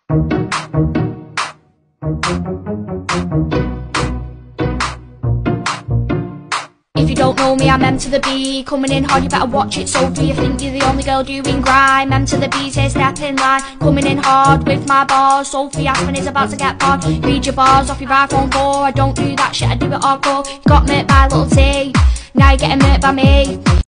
If you don't know me, I'm M to the B, coming in hard, you better watch it. So do you think you're the only girl doing grime? M to the B, say step in line, coming in hard with my bars. Sophie Aspen is about to get barred. Read your bars off your iPhone 4. I don't do that shit, I do it hardcore. You got murked by little T, now you're getting murked by me.